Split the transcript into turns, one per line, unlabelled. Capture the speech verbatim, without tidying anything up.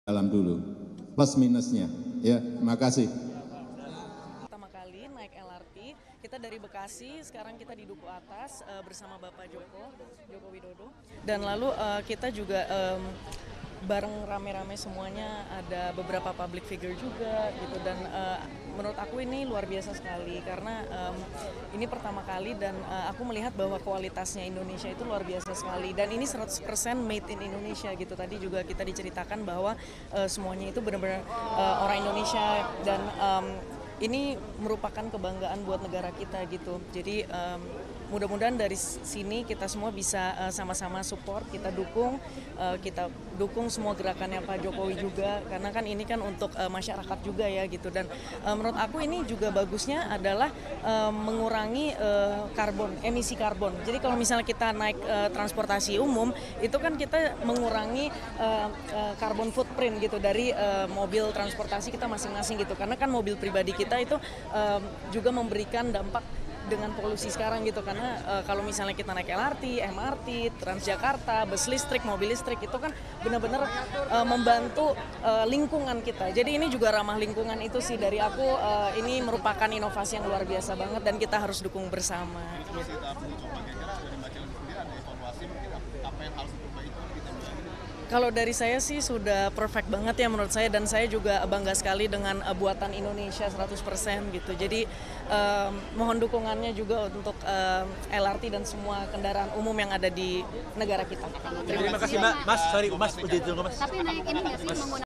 dalam dulu plus minusnya ya. Terima kasih.
Pertama kali naik L R T kita dari Bekasi, sekarang kita di Duku Atas uh, bersama Bapak Joko Joko Widodo, dan lalu uh, kita juga um, bareng rame-rame semuanya, ada beberapa public figure juga gitu, dan uh, menurut aku ini luar biasa sekali karena um, ini pertama kali dan uh, aku melihat bahwa kualitasnya Indonesia itu luar biasa sekali, dan ini seratus persen made in Indonesia gitu. Tadi juga kita diceritakan bahwa uh, semuanya itu benar-benar uh, orang Indonesia, dan um, ini merupakan kebanggaan buat negara kita gitu. Jadi um, mudah-mudahan dari sini kita semua bisa uh, sama-sama support, kita dukung, uh, kita dukung semua gerakannya Pak Jokowi juga, karena kan ini kan untuk uh, masyarakat juga ya gitu. Dan uh, menurut aku ini juga bagusnya adalah uh, mengurangi uh, karbon, emisi karbon. Jadi kalau misalnya kita naik uh, transportasi umum, itu kan kita mengurangi uh, uh, carbon footprint gitu dari uh, mobil transportasi kita masing-masing gitu. Karena kan mobil pribadi kita itu um, juga memberikan dampak dengan polusi sekarang gitu, karena uh, kalau misalnya kita naik L R T, M R T, Transjakarta, bus listrik, mobil listrik, itu kan benar-benar uh, membantu uh, lingkungan kita. Jadi ini juga ramah lingkungan, itu sih dari aku, uh, ini merupakan inovasi yang luar biasa banget dan kita harus dukung bersama. Gitu. Kalau dari saya sih sudah perfect banget ya menurut saya, dan saya juga bangga sekali dengan uh, buatan Indonesia seratus persen gitu. Jadi um, mohon dukungannya juga untuk um, L R T dan semua kendaraan umum yang ada di negara kita.
Terima kasih Mbak. Mas, sorry Mas, udah ditunggu Mas.
Tapi naik ini nggak sih menggunakan